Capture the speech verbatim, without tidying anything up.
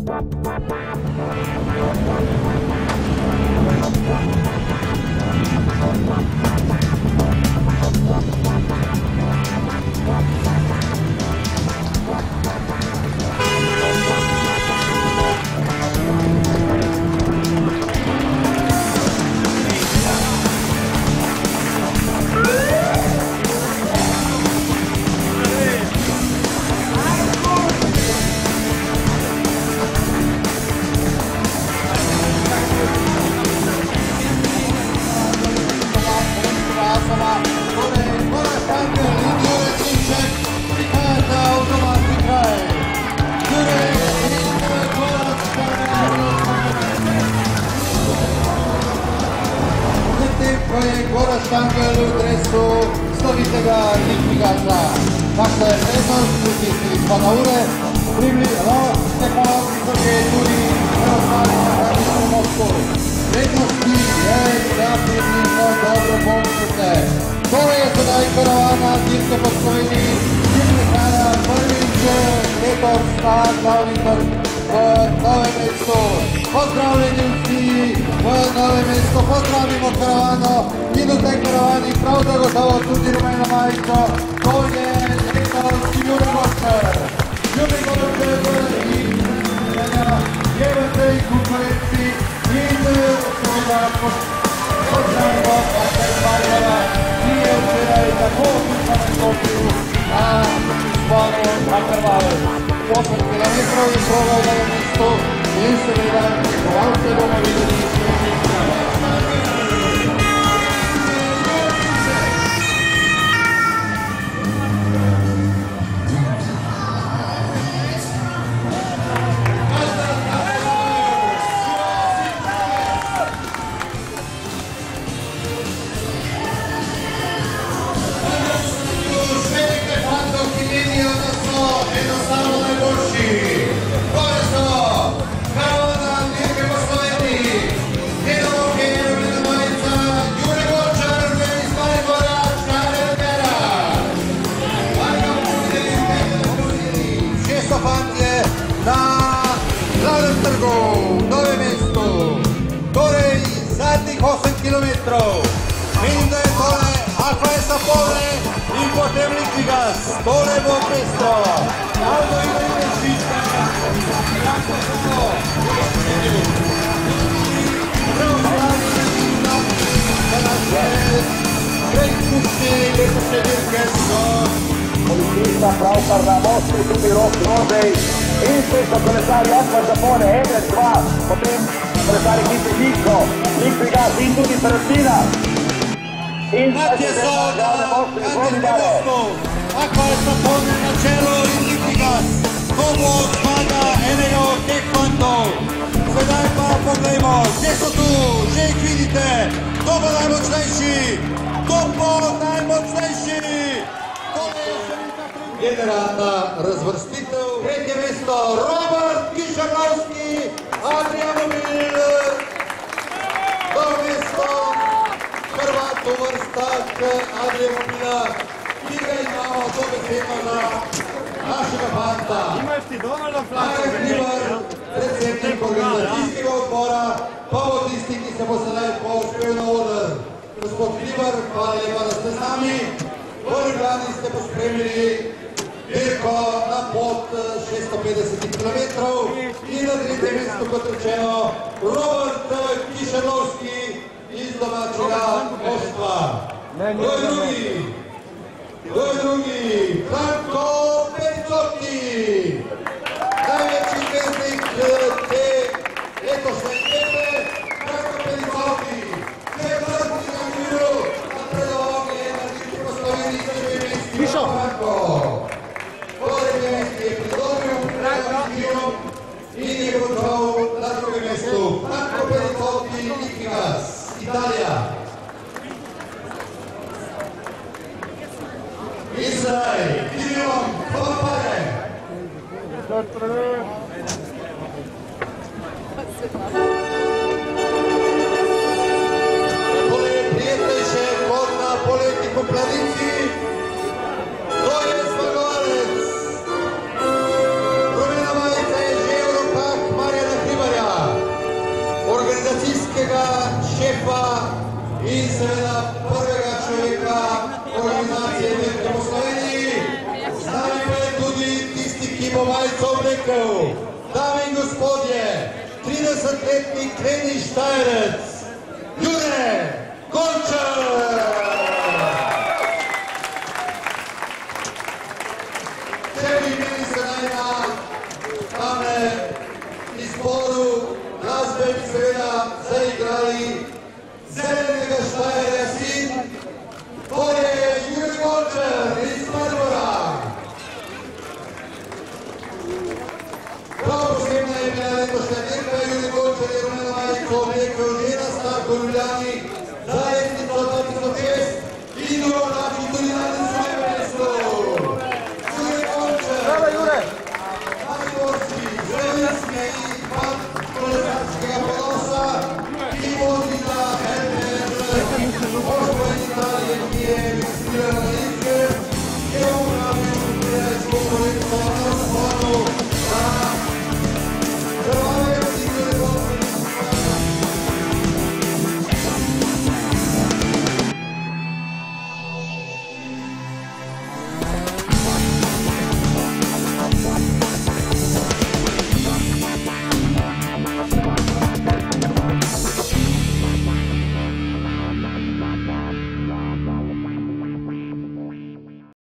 Štangel u dresu slovitega Litvigasa. Dakle, prednost pritiskli smo na ure, pribli, no, Stepanov visoke tudi preostali na hraničnu Moskvu. Prednosti je, da približno dobro pomčute. To je sedaj karavana dirke po Sloveniji, kjer prihaja prvič letos na glavni trg v Novem mestu. Pozdravljeni vsi v Novem mestu, pozdravimo karavano in v tej karavani prav zagotovo tudi rumeno majico. To je letos Jure Gorčer. Jure Gorčer in je v tej konkurenci in seveda pozdravimo Marcel Bajera, ki je včeraj tako odlično nastopil na zboru Hakarvalec. osem kilometrov je progal v Novem mestu in seveda kovalce bomo videli svežih kraja. osem kilometrov. Vidim, da je tole Alfa je Sapone in potem Litvigas. Tole bo pestro. Aldo ima ime Šiška. Kako je to? Preostali da nas je preizkušni letošnje dirke so policista pravkar na mostu, tudi Rok Rodej in sveto kolesarji Alfa Sapone, ena, dva, potem kolesarji Kite Niko, Litvigas in tudi Pertina. Matje so na kandirke mostu, Alfa je Sapone na čelu in Litvigas. To bo zmaga enega od teh fantov. Sedaj pa poglejmo, kje so tu, že jih vidite. Kdo bo najmočnejši? Kdo bo najmočnejši? Generalna razvrstitev. Tretje mesto Robert Kišarlavski, Adrian Mobil. Drugo mesto Hrvat uvrstak Adrian Mobila, ki ga imamo dobesedno za našega fanta. Imaš ti dovoljno flašo? Marek Hribar, predsednik organizacijskega odbora, pa bo tisti, ki se bo sedaj povzpel na oder. Gospod Hribar, hvala lepa, da ste z nami. V Ljubljani ste pospremili dirko na pot šeststo petdeset kilometrov in na tretjem mestu, kot rečeno, Robert Kišarlavski iz domačega Moskva. Kdo je drugi? Kdo je drugi? Franko Pericotti, največji zvezdnik te letošnje etape. Franko Pericotti, četrti na miru, napredoval je na dirki po Sloveniji z dvema mestima. Franko. Porednje mesti je pridobil Franko in je končal na drugem mestu. Franko Pericotti, Litvigas, Italija. Izraj, Kirion, Kovapare. Tole je prijetnejše kot na poletni Koplanici. To je zmagovalec. Rumena majica je že v rokah rekel, dame in gospodje, tridesetletni kreni Štajerec, Jure Golčer! Če bi imeli sedaj na tame izboru glasbe, bi seveda zaigrali zelenega Štajerja sin, to je Jure Golčer iz Maribora. Prav posebna je bila letošnja dirka, Jure Golčer je rumeno majico oblekel že na startu v Ljubljani, zdaj